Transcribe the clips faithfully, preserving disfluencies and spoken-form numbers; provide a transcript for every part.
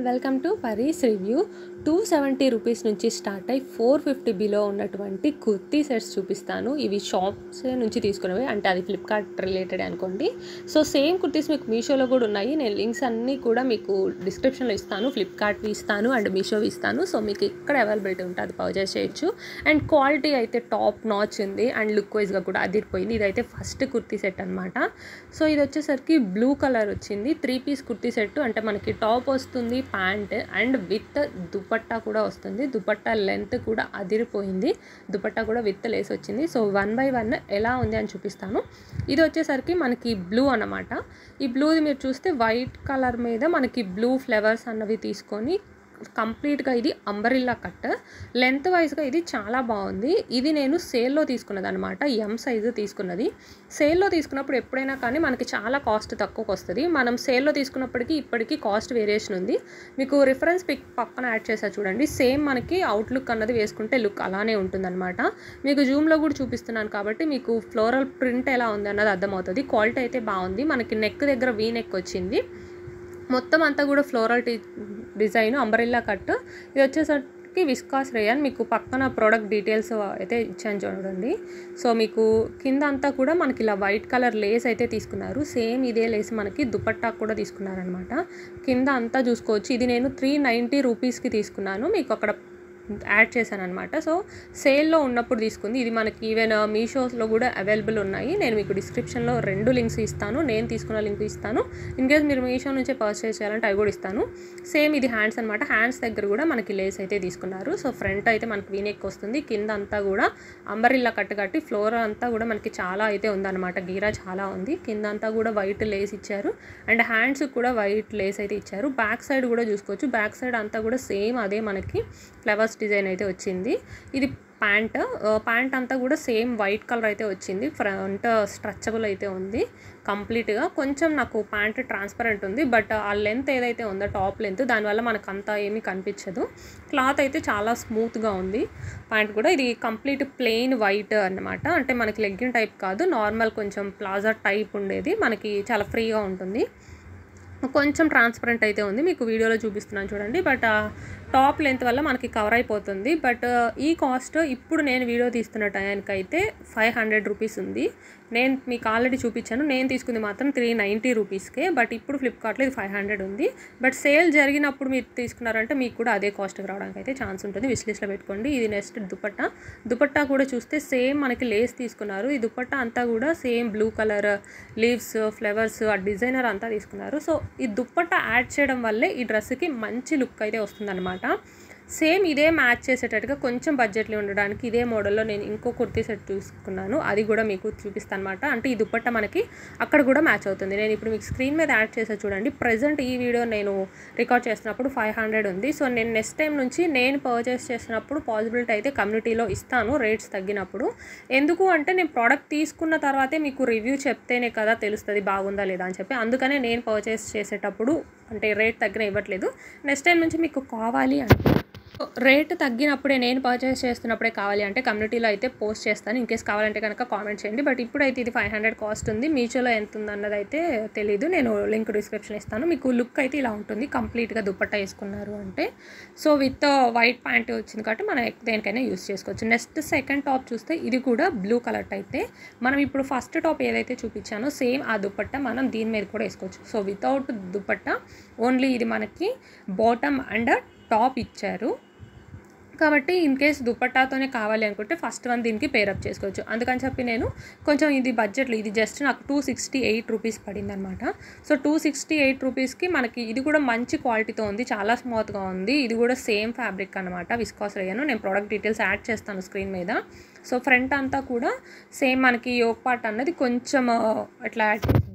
Welcome to Pari's review. Two seventy rupees నుంచి start అయ్యి four fifty below ఉన్నటువంటి kurti sets చూపిస్తాను. ఇవి షాప్స్ నుంచి తీసుకున్నవి, అంటే అది ఫ్లిప్కార్ట్ రిలేటెడ్ అనుకోండి. సో సేమ్ కుర్తీస్ మీకు మీషోలో కూడా ఉన్నాయి. నేను లింక్స్ అన్నీ కూడా మీకు డిస్క్రిప్షన్లో ఇస్తాను. ఫ్లిప్కార్ట్వి ఇస్తాను అండ్ మీషోవి ఇస్తాను. సో మీకు ఇక్కడ అవైలబిలిటీ ఉంటుంది, పర్చేస్ చేయొచ్చు. అండ్ క్వాలిటీ అయితే టాప్ నాచ్ ఉంది అండ్ లుక్ వైజ్గా కూడా అదిరిపోయింది. ఇదైతే ఫస్ట్ కుర్తీ సెట్ అనమాట. సో ఇది వచ్చేసరికి బ్లూ కలర్ వచ్చింది. త్రీ పీస్ కుర్తీ సెట్, అంటే మనకి టాప్ వస్తుంది, ప్యాంట్ అండ్ విత్ దుపట్టా కూడా వస్తుంది. దుపట్టా లెంత్ కూడా అదిరిపోయింది. దుపట్టా కూడా విత్ లేస్ వచ్చింది. సో వన్ బై వన్ ఎలా ఉంది అని చూపిస్తాను. ఇది వచ్చేసరికి మనకి బ్లూ అన్నమాట. ఈ బ్లూది మీరు చూస్తే వైట్ కలర్ మీద మనకి బ్లూ ఫ్లవర్స్ అన్నవి తీసుకొని కంప్లీట్గా ఇది అంబరిల్లా కట్. లెంత్ వైజ్గా ఇది చాలా బాగుంది. ఇది నేను సేల్లో తీసుకున్నది అనమాట. ఎం సైజు తీసుకున్నది. సేల్లో తీసుకున్నప్పుడు ఎప్పుడైనా కానీ మనకి చాలా కాస్ట్ తక్కువకి వస్తుంది. మనం సేల్లో తీసుకున్నప్పటికీ ఇప్పటికీ కాస్ట్ వేరియేషన్ ఉంది. మీకు రిఫరెన్స్ పిక్ పక్కన యాడ్ చేసా చూడండి. సేమ్ మనకి అవుట్లుక్ అన్నది వేసుకుంటే లుక్ అలానే ఉంటుందన్నమాట. మీకు జూమ్లో కూడా చూపిస్తున్నాను కాబట్టి మీకు ఫ్లోరల్ ప్రింట్ ఎలా ఉంది అన్నది అర్థమవుతుంది. క్వాలిటీ అయితే బాగుంది. మనకి నెక్ దగ్గర వీ నెక్ వచ్చింది. మొత్తం అంతా కూడా ఫ్లోరల్ డిజైన్ అంబరిల్లా కట్. ఇది వచ్చేసరికి విస్కాస్ రేయన్. మీకు పక్కన ప్రోడక్ట్ డీటెయిల్స్ అయితే ఇచ్చాను చూడండి. సో మీకు కింద అంతా కూడా మనకి ఇలా వైట్ కలర్ లేస్ అయితే తీసుకున్నారు. సేమ్ ఇదే లేస్ మనకి దుపట్టా కూడా తీసుకున్నారనమాట. కింద అంతా చూసుకోవచ్చు. ఇది నేను త్రీ నైంటీ రూపీస్కి తీసుకున్నాను. మీకు అక్కడ యాడ్ చేశాను అనమాట. సో సేల్లో ఉన్నప్పుడు తీసుకుంది. ఇది మనకి ఈవెన్ మీషోలో కూడా అవైలబుల్ ఉన్నాయి. నేను మీకు డిస్క్రిప్షన్లో రెండు లింక్స్ ఇస్తాను. నేను తీసుకున్న లింక్ ఇస్తాను. ఇన్ కేస్ మీరు మీషో నుంచే పర్చేస్ చేయాలంటే అవి కూడా ఇస్తాను. సేమ్ ఇది హ్యాండ్స్ అనమాట. హ్యాండ్స్ దగ్గర కూడా మనకి లేస్ అయితే తీసుకున్నారు. సో ఫ్రంట్ అయితే మనకి వీనెక్ వస్తుంది. కింద అంతా కూడా అంబరిల్లా కట్టు కట్టి ఫ్లోర్ అంతా కూడా మనకి చాలా అయితే ఉందన్నమాట. గీరా చాలా ఉంది. కింద అంతా కూడా వైట్ లేస్ ఇచ్చారు అండ్ హ్యాండ్స్ కూడా వైట్ లేస్ అయితే ఇచ్చారు. బ్యాక్ సైడ్ కూడా చూసుకోవచ్చు. బ్యాక్ సైడ్ అంతా కూడా సేమ్ అదే మనకి ఫ్లవర్స్ డిజైన్ అయితే వచ్చింది. ఇది ప్యాంట్. ప్యాంట్ అంతా కూడా సేమ్ వైట్ కలర్ అయితే వచ్చింది. ఫ్రంట్ స్ట్రెచబుల్ అయితే ఉంది కంప్లీట్గా. కొంచెం నాకు ప్యాంట్ ట్రాన్స్పరెంట్ ఉంది, బట్ ఆ లెంత్ ఏదైతే ఉందో టాప్ లెంత్, దానివల్ల మనకు అంతా ఏమీ కనిపించదు. క్లాత్ అయితే చాలా స్మూత్గా ఉంది. ప్యాంట్ కూడా ఇది కంప్లీట్ ప్లెయిన్ వైట్ అన్నమాట. అంటే మనకి లెగ్గిన్ టైప్ కాదు, నార్మల్ కొంచెం ప్లాజా టైప్ ఉండేది. మనకి చాలా ఫ్రీగా ఉంటుంది. కొంచెం ట్రాన్స్పరెంట్ అయితే ఉంది. మీకు వీడియోలో చూపిస్తున్నాను చూడండి. బట్ టాప్ లెంత్ వల్ల మనకి కవర్ అయిపోతుంది. బట్ ఈ కాస్ట్ ఇప్పుడు నేను వీడియో తీస్తున్న టైంకి అయితే ఫైవ్ హండ్రెడ్ రూపీస్ ఉంది. నేను మీకు ఆల్రెడీ చూపించాను. నేను తీసుకుంది మాత్రం త్రీ నైంటీ రూపీస్కే. బట్ ఇప్పుడు ఫ్లిప్కార్ట్లో ఇది ఫైవ్ హండ్రెడ్ ఉంది. బట్ సేల్ జరిగినప్పుడు మీరు తీసుకున్నారంటే మీకు కూడా అదే కాస్ట్కి రావడానికి అయితే ఛాన్స్ ఉంటుంది. విష్ లిస్ట్లో పెట్టుకోండి. ఇది నెక్స్ట్ దుపట్టా. దుపట్టా కూడా చూస్తే సేమ్ మనకి లేస్ తీసుకున్నారు. ఈ దుపట్టా అంతా కూడా same blue colour leaves, flowers, ఆ డిజైనర్ అంతా తీసుకున్నారు. సో ఈ దుపట్టా యాడ్ చేయడం వల్లే ఈ డ్రెస్కి మంచి లుక్ అయితే వస్తుందన్నమాట. సేమ్ ఇదే మ్యాచ్ చేసేటట్టుగా కొంచెం బడ్జెట్లో ఉండడానికి ఇదే మోడల్లో నేను ఇంకో కుర్తీ సెట్ తీసుకున్నాను. అది కూడా మీకు చూపిస్తాను అనమాట. అంటే ఈ దుపట్టా మనకి అక్కడ కూడా మ్యాచ్ అవుతుంది. నేను ఇప్పుడు మీకు స్క్రీన్ మీద యాడ్ చేసా చూడండి. ప్రజెంట్ ఈ వీడియో నేను రికార్డ్ చేసినప్పుడు ఫైవ్ హండ్రెడ్ ఉంది. సో నేను నెక్స్ట్ టైం నుంచి నేను పర్చేస్ చేసినప్పుడు పాసిబిలిటీ అయితే కమ్యూనిటీలో ఇస్తాను రేట్స్ తగ్గినప్పుడు. ఎందుకు అంటే నేను ప్రోడక్ట్ తీసుకున్న తర్వాతే మీకు రివ్యూ చెప్తేనే కదా తెలుస్తుంది బాగుందా లేదా అని చెప్పి. అందుకనే నేను పర్చేస్ చేసేటప్పుడు అంటే రేట్ తగ్గిన ఇవ్వట్లేదు. నెక్స్ట్ టైం నుంచి మీకు కావాలి అంటే రేట్ తగ్గినప్పుడే, నేను పర్చేస్ చేస్తున్నప్పుడే కావాలి అంటే కమ్యూనిటీలో అయితే పోస్ట్ చేస్తాను. ఇన్కేస్ కావాలంటే కనుక కామెంట్ చేయండి. బట్ ఇప్పుడైతే ఇది ఫైవ్ హండ్రెడ్ కాస్ట్ ఉంది. మీషోలో ఎంత ఉంది అన్నది అయితే తెలీదు. నేను లింక్ డిస్క్రిప్షన్ ఇస్తాను. మీకు లుక్ అయితే ఇలా ఉంటుంది. కంప్లీట్గా దుపట్టా వేసుకున్నారు అంటే. సో విత్ వైట్ ప్యాంట్ వచ్చింది కాబట్టి మనం దేనికైనా యూస్ చేసుకోవచ్చు. నెక్స్ట్ సెకండ్ టాప్ చూస్తే ఇది కూడా బ్లూ కలర్ అయితే మనం ఇప్పుడు ఫస్ట్ టాప్ ఏదైతే చూపించానో సేమ్ ఆ దుపట్టా మనం దీని మీద కూడా వేసుకోవచ్చు. సో వితౌట్ దుపట్టా ఓన్లీ ఇది మనకి బాటమ్ అండ్ టాప్ ఇచ్చారు కాబట్టి ఇన్ కేస్ దుపట్టాతోనే కావాలి అనుకుంటే ఫస్ట్ వన్ దీనికి పేరప్ చేసుకోవచ్చు. అందుకని చెప్పి నేను కొంచెం ఇది బడ్జెట్లో, ఇది జస్ట్ నాకు టూ సిక్స్టీ ఎయిట్ రూపీస్ పడింది అనమాట. సో టూ సిక్స్టీ ఎయిట్ రూపీస్కి మనకి ఇది కూడా మంచి క్వాలిటీతో ఉంది. చాలా స్మూత్గా ఉంది. ఇది కూడా సేమ్ ఫ్యాబ్రిక్ అనమాట. Viscose rayon. నేను ప్రోడక్ట్ డీటెయిల్స్ యాడ్ చేస్తాను స్క్రీన్ మీద. సో ఫ్రంట్ అంతా కూడా సేమ్ మనకి యోక్ పార్ట్ అన్నది కొంచెం అట్లా యాడ్ చేశారు.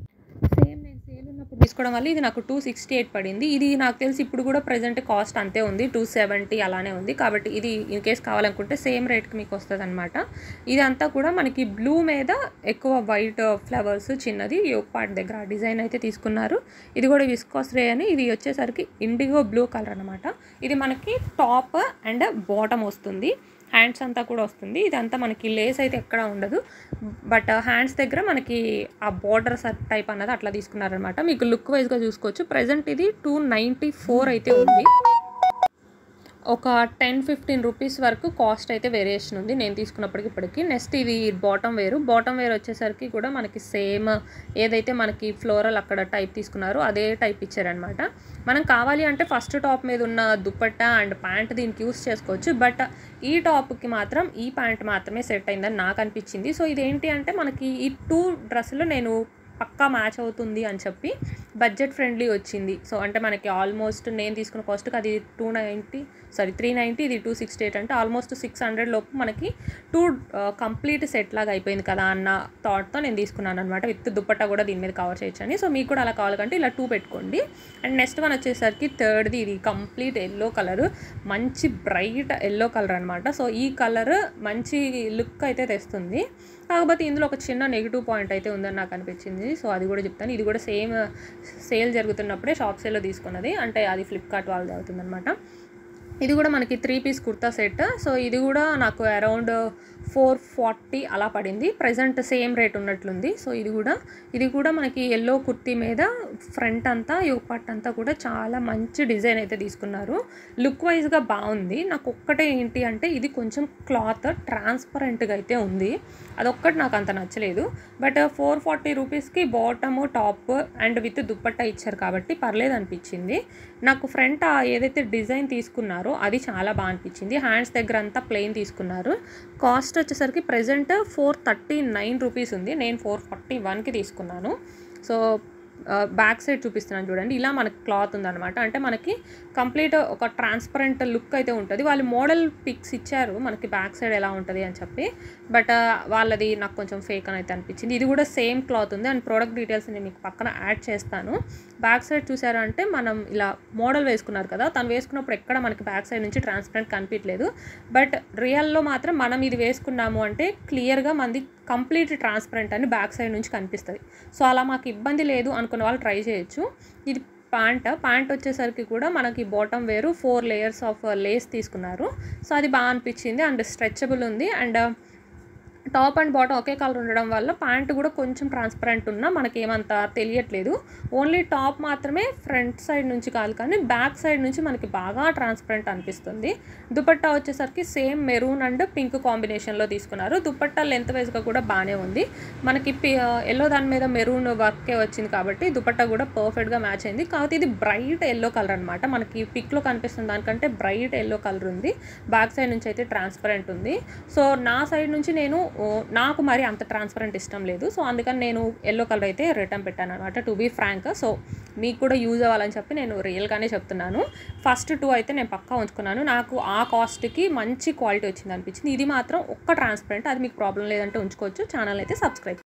సేమ్ నేను సేల్ ఉన్నప్పుడు తీసుకోవడం వల్ల ఇది నాకు టూ సిక్స్టీ ఎయిట్ పడింది. ఇది నాకు తెలిసి ఇప్పుడు కూడా ప్రజెంట్ కాస్ట్ అంతే ఉంది, టూ సెవెంటీ అలానే ఉంది. కాబట్టి ఇది ఇన్ కేస్ కావాలనుకుంటే సేమ్ రేట్కి మీకు వస్తుంది అనమాట. ఇదంతా కూడా మనకి బ్లూ మీద ఎక్కువ వైట్ ఫ్లవర్స్ చిన్నది యోక్ పార్ట్ దగ్గర డిజైన్ అయితే తీసుకున్నారు. ఇది కూడా విస్కాస్ రే అని. ఇది వచ్చేసరికి ఇండిగో బ్లూ కలర్ అనమాట. ఇది మనకి టాప్ అండ్ బాటమ్ వస్తుంది. హ్యాండ్స్ అంతా కూడా వస్తుంది. ఇదంతా మనకి లేస్ అయితే ఎక్కడ ఉండదు, బట్ హ్యాండ్స్ దగ్గర మనకి ఆ బోర్డర్ టైప్ అన్నది అట్లా తీసుకున్నారనమాట. మీకు లుక్ వైజ్గా చూసుకోవచ్చు. ప్రజెంట్ ఇది టూ నైంటీ ఫోర్ అయితే ఉంది. ఒక టెన్ ఫిఫ్టీన్ రూపీస్ వరకు కాస్ట్ అయితే వేరియేషన్ ఉంది నేను తీసుకున్నప్పటికి ఇప్పటికి. నెక్స్ట్ ఇది బాటమ్ వేరు. బాటమ్ వేర్ వచ్చేసరికి కూడా మనకి సేమ్ ఏదైతే మనకి ఫ్లోరల్ అక్కడ టైప్ తీసుకున్నారో అదే టైప్ ఇచ్చారనమాట. మనం కావాలి అంటే ఫస్ట్ టాప్ మీద ఉన్న దుపట్టా అండ్ ప్యాంట్ దీనికి యూస్ చేసుకోవచ్చు, బట్ ఈ టాప్కి మాత్రం ఈ ప్యాంట్ మాత్రమే సెట్ అయిందని నాకు అనిపించింది. సో ఇదేంటి అంటే మనకి ఈ టూ డ్రెస్సులు నేను పక్కా మ్యాచ్ అవుతుంది అని చెప్పి బడ్జెట్ ఫ్రెండ్లీ వచ్చింది. సో అంటే మనకి ఆల్మోస్ట్ నేను తీసుకున్న కాస్ట్కి అది two ninety sorry three ninety ఇది టూ సిక్స్టీ ఎయిట్ అంటే ఆల్మోస్ట్ సిక్స్ హండ్రెడ్ లోపు మనకి టూ కంప్లీట్ సెట్ లాగా అయిపోయింది కదా అన్న థాట్తో నేను తీసుకున్నాను అనమాట. విత్ దుపట్టా కూడా దీని మీద కవర్ చేయొచ్చని. సో మీకు కూడా అలా కావాలంటే ఇలా టూ పెట్టుకోండి. అండ్ నెక్స్ట్ వన్ వచ్చేసరికి థర్డ్ది ఇది కంప్లీట్ ఎల్లో కలర్, మంచి బ్రైట్ ఎల్లో కలర్ అనమాట. సో ఈ కలర్ మంచి లుక్ అయితే తెస్తుంది. కాకపోతే ఇందులో ఒక చిన్న నెగిటివ్ పాయింట్ అయితే ఉందని నాకు అనిపించింది. సో అది కూడా చెప్తాను. ఇది కూడా సేమ్ సేల్ జరుగుతున్నప్పుడే షాప్ సేల్లో తీసుకున్నది, అంటే అది ఫ్లిప్కార్ట్ వాళ్ళది అవుతుందన్నమాట. ఇది కూడా మనకి three piece kurta set. So ఇది కూడా నాకు అరౌండ్ ఫోర్ ఫార్టీ అలా పడింది. ప్రజెంట్ సేమ్ రేట్ ఉన్నట్లుంది. సో ఇది కూడా ఇది కూడా మనకి ఎల్లో కుర్తీ మీద ఫ్రంట్ అంతా యోక్ పార్ట్ అంతా కూడా చాలా మంచి డిజైన్ అయితే తీసుకున్నారు. లుక్ వైజ్గా బాగుంది. నాకు ఒక్కటే ఏంటి అంటే ఇది కొంచెం క్లాత్ ట్రాన్స్పరెంట్గా అయితే ఉంది, అదొక్కటి నాకు అంత నచ్చలేదు. బట్ ఫోర్ ఫార్టీ రూపీస్కి bottom top and with dupatta ఇచ్చారు కాబట్టి పర్లేదు అనిపించింది నాకు. ఫ్రంట్ ఏదైతే డిజైన్ తీసుకున్నారో అది చాలా బాగా అనిపించింది. హ్యాండ్స్ దగ్గర అంతా ప్లెయిన్ తీసుకున్నారు. కాస్ట్ వచ్చేసరికి present four thirty nine rupees ఉంది. నేను ఫోర్ ఫార్టీ వన్కి తీసుకున్నాను. సో బ్యాక్ సైడ్ చూపిస్తున్నాను చూడండి. ఇలా మనకి క్లాత్ ఉందన్నమాట. అంటే మనకి కంప్లీట్ ఒక ట్రాన్స్పరెంట్ లుక్ అయితే ఉంటుంది. వాళ్ళు మోడల్ పిక్స్ ఇచ్చారు మనకి బ్యాక్ సైడ్ ఎలా ఉంటుంది అని చెప్పి, బట్ వాళ్ళది నాకు కొంచెం ఫేక్ అని అయితే అనిపించింది. ఇది కూడా సేమ్ క్లాత్ ఉంది అండ్ ప్రోడక్ట్ డీటెయిల్స్ నేను మీకు పక్కన యాడ్ చేస్తాను. బ్యాక్ సైడ్ చూసారంటే మనం ఇలా మోడల్ వేసుకున్నారు కదా, తను వేసుకున్నప్పుడు ఎక్కడ మనకి బ్యాక్ సైడ్ నుంచి ట్రాన్స్పరెంట్ కనిపించలేదు, బట్ రియల్లో మాత్రం మనం ఇది వేసుకున్నాము అంటే క్లియర్గా మనది కంప్లీట్ ట్రాన్స్పరెంట్ అని బ్యాక్ సైడ్ నుంచి కనిపిస్తుంది. సో అలా మాకు ఇబ్బంది లేదు అనుకున్న వాళ్ళు ట్రై చేయొచ్చు. ఇది ప్యాంట్ ప్యాంట్ వచ్చేసరికి కూడా మనకి బాటమ్ వేరు ఫోర్ లేయర్స్ ఆఫ్ లేస్ తీసుకున్నారు. సో అది బాగా అనిపించింది అండ్ స్ట్రెచబుల్ ఉంది. అండ్ టాప్ అండ్ బాటమ్ ఒకే కలర్ ఉండడం వల్ల ప్యాంట్ కూడా కొంచెం ట్రాన్స్పరెంట్ ఉన్నా మనకి ఏమంతా తెలియట్లేదు. ఓన్లీ టాప్ మాత్రమే ఫ్రంట్ సైడ్ నుంచి కాదు కానీ బ్యాక్ సైడ్ నుంచి మనకి బాగా ట్రాన్స్పరెంట్ అనిపిస్తుంది. దుపట్టా వచ్చేసరికి సేమ్ మెరూన్ అండ్ పింక్ కాంబినేషన్లో తీసుకున్నారు. దుపట్టా లెంత్ వైజ్గా కూడా బాగానే ఉంది. మనకి ఎల్లో దాని మీద మెరూన్ వర్కే వచ్చింది కాబట్టి దుపట్టా కూడా పర్ఫెక్ట్గా మ్యాచ్ అయింది. కాకపోతే ఇది బ్రైట్ ఎల్లో కలర్ అనమాట. మనకి పిక్లో కనిపిస్తుంది దానికంటే బ్రైట్ ఎల్లో కలర్ ఉంది. బ్యాక్ సైడ్ నుంచి అయితే ట్రాన్స్పరెంట్ ఉంది. సో నా సైడ్ నుంచి నేను నాకు మరి అంత ట్రాన్స్పరెంట్ ఇష్టం లేదు. సో అందుకని నేను ఎల్లో కలర్ అయితే రిటర్న్ పెట్టాను అనమాట, టు బీ ఫ్రాంక్. సో మీకు కూడా యూజ్ అవ్వాలని చెప్పి నేను రియల్గానే చెప్తున్నాను. ఫస్ట్ టూ అయితే నేను పక్కా ఉంచుకున్నాను. నాకు ఆ కాస్ట్కి మంచి క్వాలిటీ వచ్చింది అనిపించింది. ఇది మాత్రం ఒక్క ట్రాన్స్పరెంట్, అది మీకు ప్రాబ్లం లేదంటే ఉంచుకోవచ్చు. ఛానల్ అయితే సబ్స్క్రైబ్